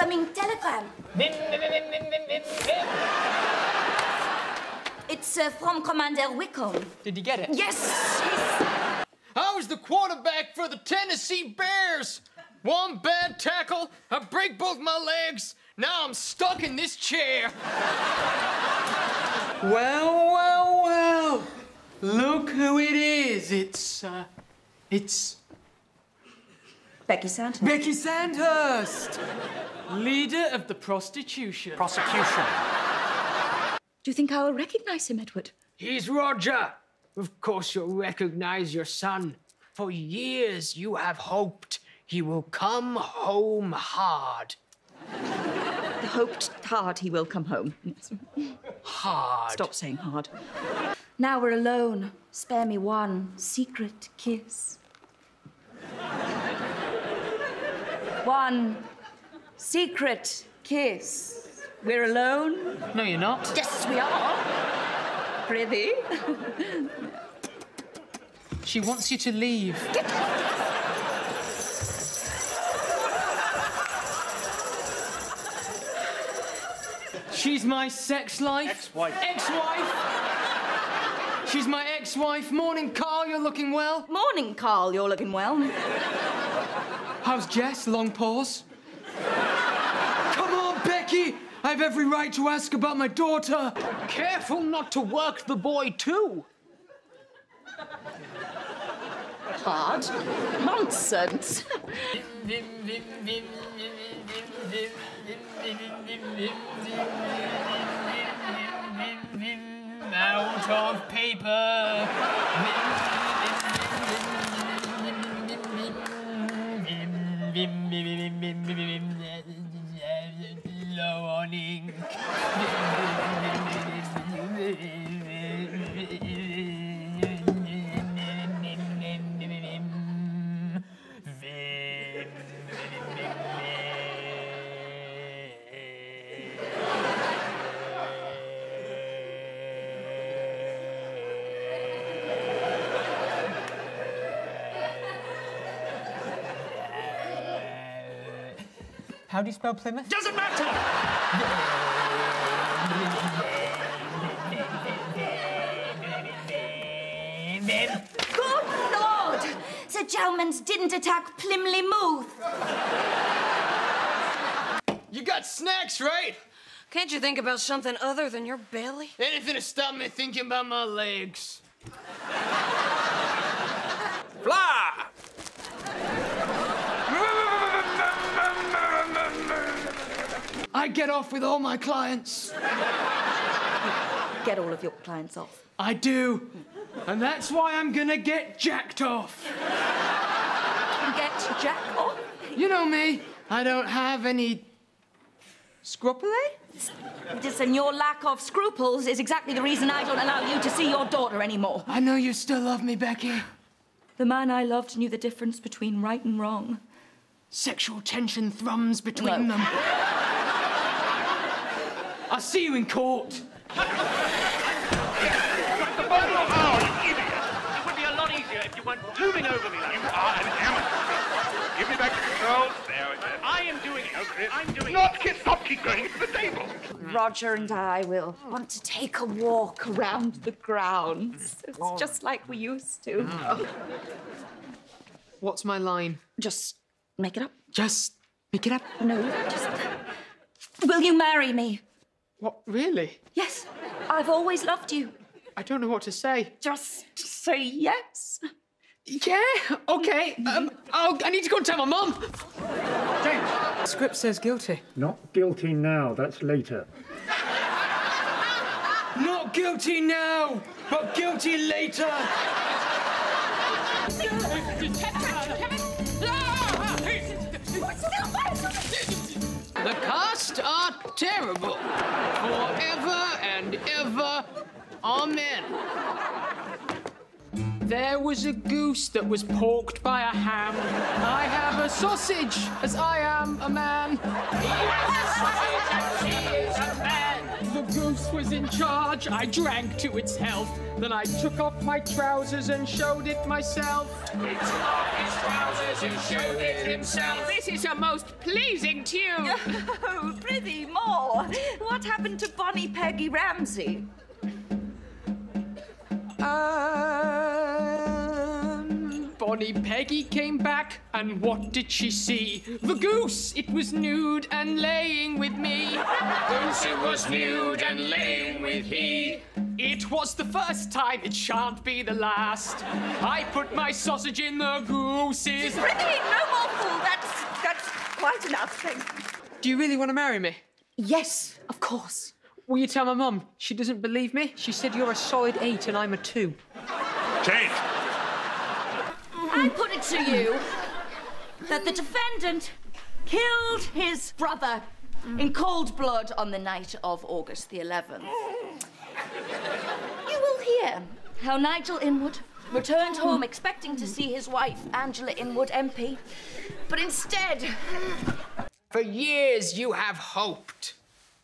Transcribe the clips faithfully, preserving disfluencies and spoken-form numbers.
incoming telegram. Vim, vim, vim, vim, vim, vim, vim. It's uh, from Commander Wickham. Did you get it? Yes! He's... I was the quarterback for the Tennessee Bears. One bad tackle, I break both my legs. Now I'm stuck in this chair. Well, well, well. Look who it is. It's, uh, it's... Becky Sandhurst. Becky Sandhurst, leader of the prostitution. Prosecution. Do you think I will recognize him, Edward? He's Roger. Of course you'll recognize your son. For years you have hoped he will come home hard. I hoped hard he will come home. Yes. Hard. Stop saying hard. Now we're alone. Spare me one secret kiss. One secret kiss. We're alone? No, you're not. Yes, we are. Prithee. She wants you to leave. She's my sex life. Ex-wife. Ex-wife. She's my ex-wife. Morning, Carl. You're looking well. Morning, Carl. You're looking well. How's Jess? Long pause. Come on, Becky. I have every right to ask about my daughter. Careful not to work the boy, too. Hard? Nonsense. Out of paper. Low on ink. How do you spell Plymouth? Doesn't matter! Good Lord! Sir Chalmers didn't attack Plymley-Mouth. You got snacks, right? Can't you think about something other than your belly? Anything to stop me thinking about my legs. Fly! I get off with all my clients. Get all of your clients off. I do. And that's why I'm gonna get jacked off. Get Jack off? You know me. I don't have any scrupule. Listen, your lack of scruples is exactly the reason I don't allow you to see your daughter anymore. I know you still love me, Becky. The man I loved knew the difference between right and wrong. Sexual tension thrums between No. them. I'll see you in court. Oh, you idiot! It would be a lot easier if you weren't looming over me like that. You are an amateur. Give me back the controls. There it is. I am doing it. Okay. I'm doing Not it. Not stop, keep going. It's the table. Roger and I will want to take a walk around the grounds. It's just like we used to. Oh. What's my line? Just make it up. Just make it up. No, just... Will you marry me? What, really? Yes, I've always loved you. I don't know what to say. Just say yes. Yeah, okay. Um, I'll, I need to go and tell my mum. James. The script says guilty. Not guilty now, that's later. Not guilty now, but guilty later. The cast are terrible. Forever and ever. Amen. There was a goose that was porked by a ham. I have a sausage, as I am a man. He has a sausage and she is a man. The goose was in charge. I drank to its health. Then I took off my trousers and showed it myself. He took off his trousers and showed it himself. This is a most pleasing tune. Oh, prithee more. What happened to Bonnie Peggy Ramsay? Um, Bonnie Peggy came back, and what did she see? The goose, it was nude and laying with me. The goose, it was nude and laying with he. It was the first time, it shan't be the last. I put my sausage in the goose's. Prithee, no more fool. That's, that's quite enough, thank you. Do you really want to marry me? Yes, of course. Will you tell my mum? She doesn't believe me. She said you're a solid eight and I'm a two. Change. I put it to you that the defendant killed his brother in cold blood on the night of August the eleventh. You will hear how Nigel Inwood returned home expecting to see his wife, Angela Inwood, M P, but instead... For years you have hoped.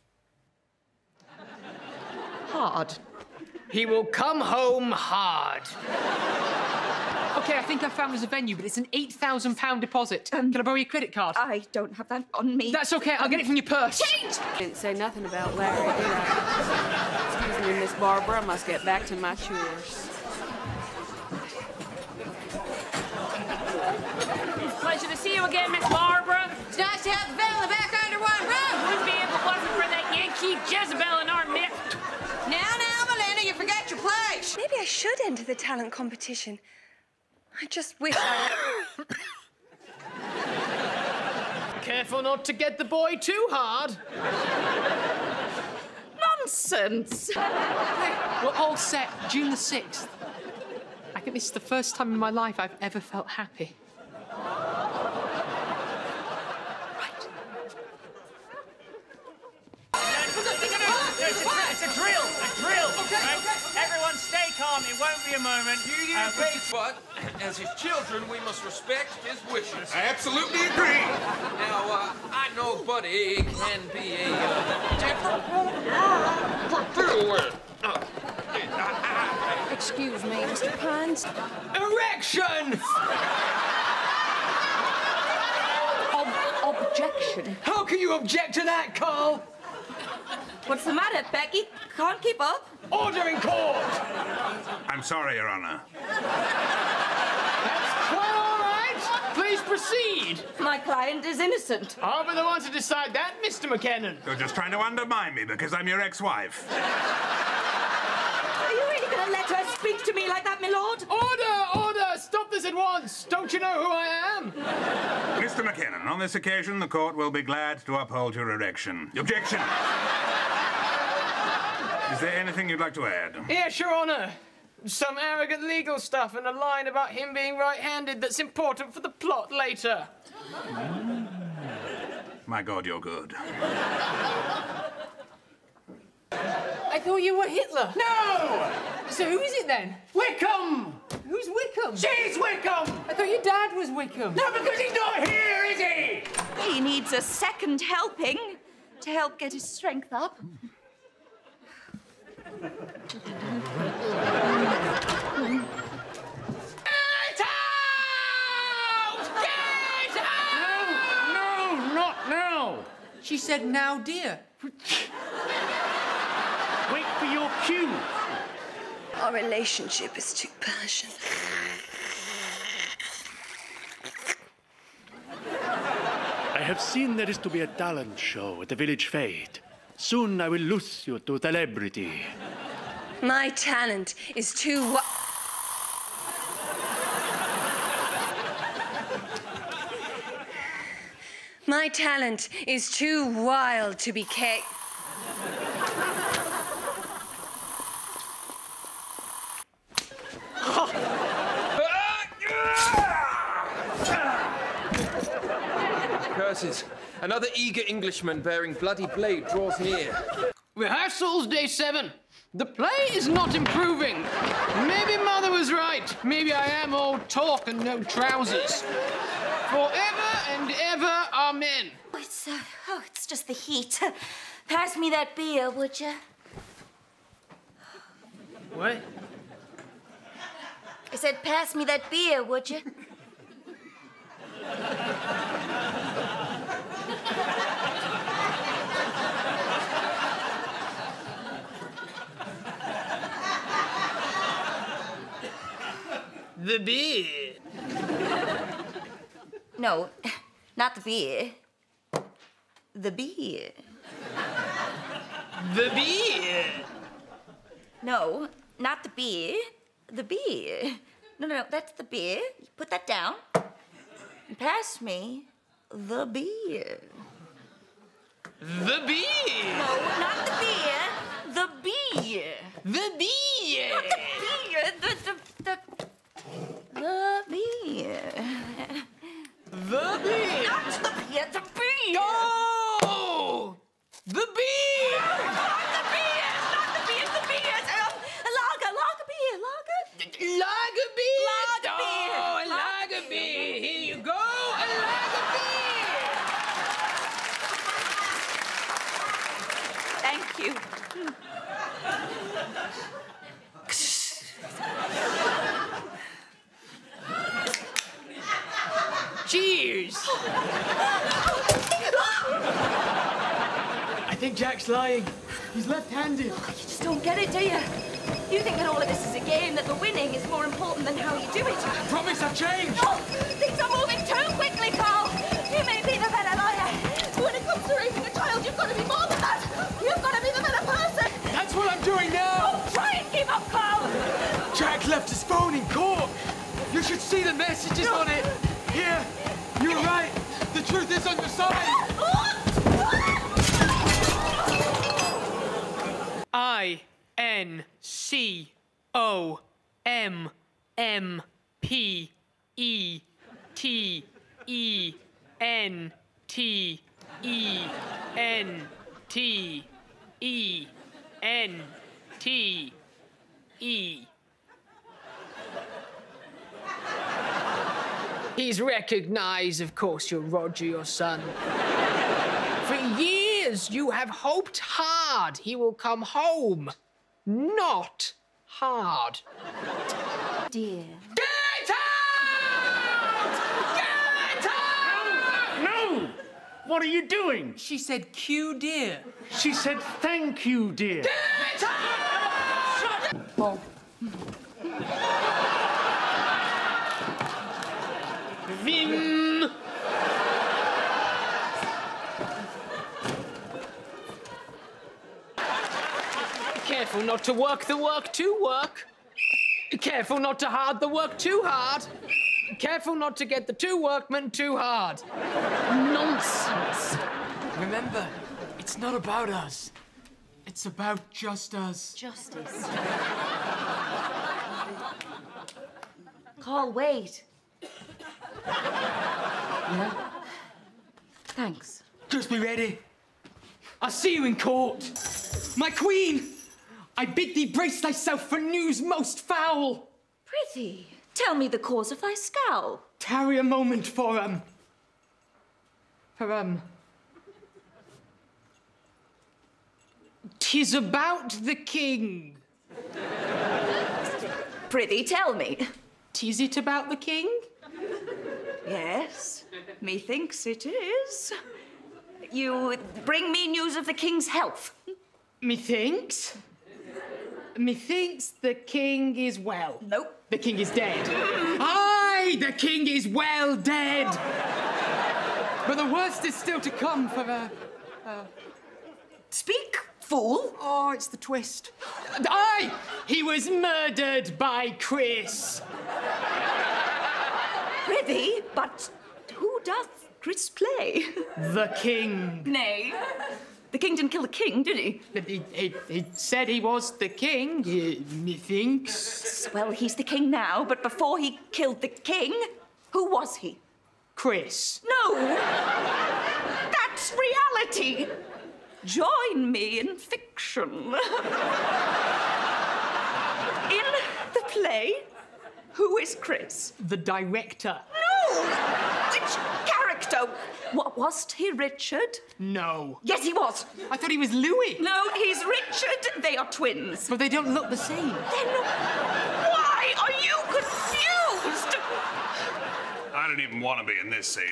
Hard. He will come home hard. Okay, I think I found us a venue, but it's an eight thousand pound deposit. Um, Can I borrow your credit card? I don't have that on me. That's okay, I'll get it from your purse. Change! Didn't say nothing about Larry, did I? Excuse me, Miss Barbara. I must get back to my chores. Pleasure to see you again, Miss Barbara. It's nice to have the family back under one roof. Wouldn't be if it wasn't for that Yankee Jezebel in our midst. Now, now, Melinda, you forgot your place. Maybe I should enter the talent competition. I just wish I... Careful not to get the boy too hard. Nonsense! We're all set, June the sixth. I think this is the first time in my life I've ever felt happy. It's a drill, a drill. Okay, right? okay, okay. Everyone stay calm, it won't be a moment. Uh, but as his children, we must respect his wishes. I absolutely agree. Now, uh, I know Buddy can be a uh, different... Excuse me, Mister Pines. Erection! Ob objection. How can you object to that, Carl? What's the matter, Becky? Can't keep up? Order in court! I'm sorry, Your Honor. That's quite all right. Please proceed. My client is innocent. I'll be the one to decide that, Mister McKinnon. You're just trying to undermine me because I'm your ex-wife. Are you really going to let her speak to me like that, my lord? Order! Order! Stop this at once! Don't you know who I am? Mister McKinnon, on this occasion, the court will be glad to uphold your erection. Objection! Is there anything you'd like to add? Yes, Your Honor. Some arrogant legal stuff and a line about him being right-handed that's important for the plot later. Mm. My God, you're good. I thought you were Hitler. No! So who is it then? Wickham! Who's Wickham? She's Wickham! I thought your dad was Wickham. No, because he's not here, is he? He needs a second helping to help get his strength up. Get out! Get out! no, no, not now. She said, now, dear. Wait for your cue. Our relationship is too passionate. I have seen there is to be a talent show at the village fete. Soon I will lose you to celebrity. My talent is too wi- My talent is too wild to be ca- Curses. Another eager Englishman bearing bloody blade draws near. Rehearsals, day seven. The play is not improving. Maybe Mother was right. Maybe I am all talk and no trousers. Forever and ever, amen. Oh, it's, uh, oh, it's just the heat. Pass me that beer, would you? What? I said, pass me that beer, would you? The beer. No, not the beer. The beer. The beer. No, not the beer. The beer. No, no, no, that's the beer. Put that down. And pass me the beer. The beer. No, not the beer. The beer. The beer. Not the beer. The, the, the, the beer. The beer. Not the beer. The beer. Oh! The beer. Not the beer. Not the beer. The beer. Um, a lager. Lager beer. Lager. Lager beer. Lager beer. Oh, a lager beer. Here you go. A lager beer. Thank you. Cheers. I think Jack's lying. He's left-handed. Oh, you just don't get it, do you? You think that all of this is a game, that the winning is more important than how you do it. I promise I've changed. Oh, things are moving too quickly, Carl. You may be the better lawyer. But when it comes to raising a child, you've got to be more than that. You've got to be the better person. That's what I'm doing now. Oh, try and give up, Carl. Jack left his phone in court. You should see the messages No. on it. Here, you're right. The truth is on your side. I N C O M M P E T E N T E N T E N T E. He's recognized, of course, you're Roger, your son. For years, you have hoped hard he will come home. Not hard. Dear. Get out! Get out! No! What are you doing? She said, "Q, dear." She said, thank you, dear. Get out! Shut up! Oh. Vim! Careful not to work the work too work. Careful not to hard the work too hard. Careful not to get the two workmen too hard. Nonsense. Remember, it's not about us. It's about just us. Justice. Carl, wait. Yeah? Thanks. Just be ready. I'll see you in court. My queen, I bid thee brace thyself for news most foul. Prithee, tell me the cause of thy scowl. Tarry a moment for, um... For, um... Tis about the king. Prithee, tell me. Tis it about the king? Yes, methinks it is. You bring me news of the king's health. Methinks. Methinks the king is well. Nope. The king is dead. Aye, the king is well dead. But the worst is still to come for uh, uh... Speak, fool. Oh, it's the twist. Aye, he was murdered by Chris. Prithee, but who doth Chris play? The king. Nay, the king didn't kill the king, did he? He, he, he said he was the king, uh, methinks. Well, he's the king now, but before he killed the king, who was he? Chris. No! That's reality! Join me in fiction. In the play, who is Chris? The director. No! Which character actor. What, wasn't he Richard? No. Yes, he was. I thought he was Louis. No, he's Richard. They are twins. But they don't look the same. Then why are you confused? I don't even want to be in this scene.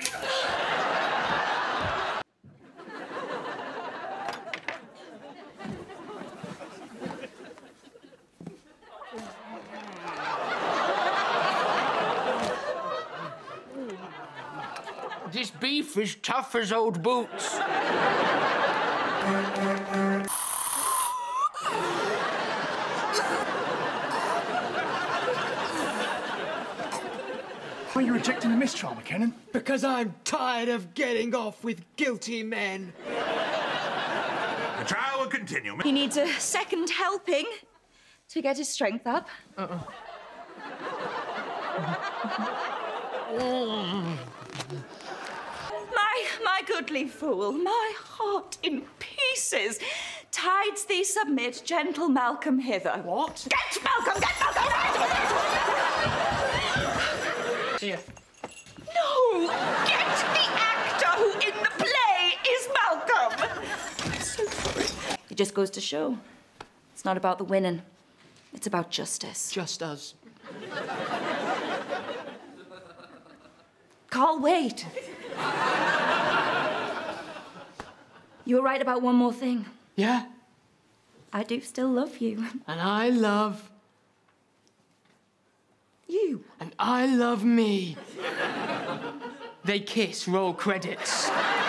This beef is tough as old boots. Why are you rejecting the mistrial, McKinnon? Because I'm tired of getting off with guilty men. The trial will continue. He needs a second helping to get his strength up. Uh-uh. My, my goodly fool, my heart in pieces. Tides thee submit, gentle Malcolm hither. What? Get Malcolm, get Malcolm! Here. No! Get the actor who in the play is Malcolm! I'm so sorry. It just goes to show. It's not about the winning. It's about justice. Just us. Carl, wait. You were right about one more thing. Yeah? I do still love you. And I love... You. And I love me. They kiss, roll credits.